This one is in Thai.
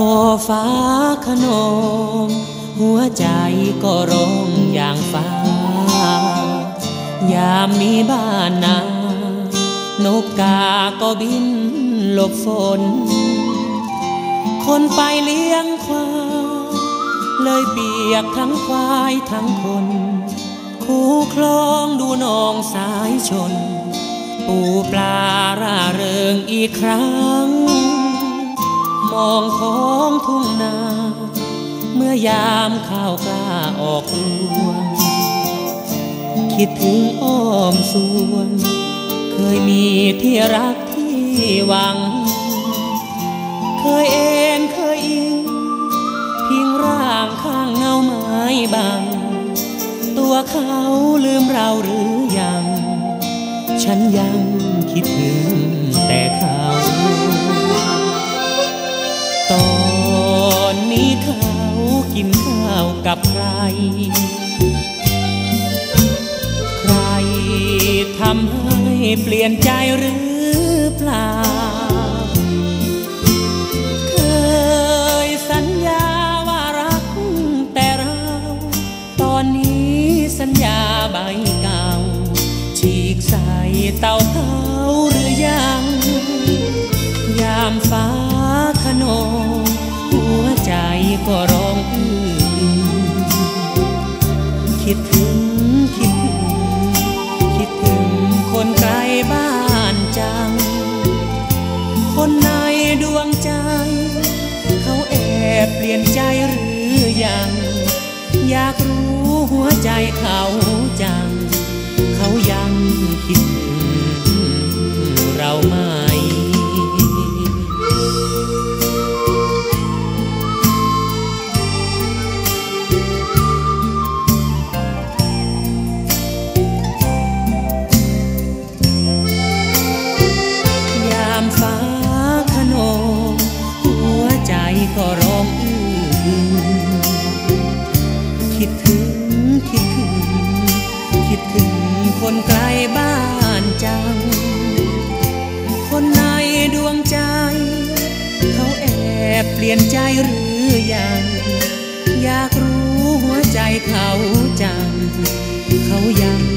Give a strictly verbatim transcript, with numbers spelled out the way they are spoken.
ฟ้าขนองหัวใจก็ร้องอย่างฟ้ายามมีบ้านนานกกาก็บินหลบฝนคนไปเลี้ยงควายเลยเปียกทั้งควายทั้งคนคู่คลองดูนองสายชนปูปลาร่าเริงอีกครั้งมองท้องทุ่งนาเมื่อยามข้าวกล้าออกรวงคิดถึงอ้อมสวนเคยมีที่รักที่หวังเคยเอ็นเคยอิงพิงร่างข้างเงาไม้บังตัวเขาลืมเราหรือยังฉันยังคิดถึงแต่เขาตอนนี้เขากินข้าวกับใครใครทำให้เปลี่ยนใจหรือเปล่าเคยสัญญาว่ารักแต่เราตอนนี้สัญญาใบเก่าฉีกใส่เตาเผาหรือยังยามฟ้าขนองหัวใจก็ร้องอื้อคิดถึงคิดถึงคิดถึงคนไกลบ้านจังคนในดวงใจเขาแอบเปลี่ยนใจหรือยังอยากรู้หัวใจเขาจังเขายังคิดถึงเราไหมยามฟ้าขนองหัวใจก็ร้องอื้อคิดถึงคิดถึงคิดถึงคนไกลบ้านจังคนในดวงใจเขาแอบเปลี่ยนใจหรือยังอยากรู้หัวใจเขาจังเขายัง